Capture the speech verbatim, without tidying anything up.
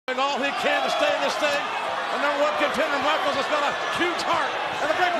All he can to stay in this thing. The number one contender, Michaels, has got a huge heart. And the break